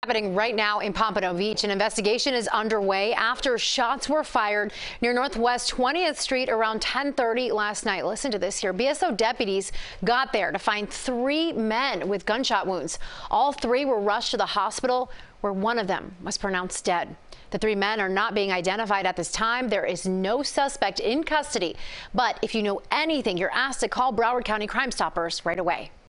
Happening right now in Pompano Beach. An investigation is underway after shots were fired near Northwest 20th Street around 10:30 last night. Listen to this here. BSO deputies got there to find 3 men with gunshot wounds. All 3 were rushed to the hospital, where one of them was pronounced dead. The 3 men are not being identified at this time. There is no suspect in custody. But if you know anything, you're asked to call Broward County Crime Stoppers right away.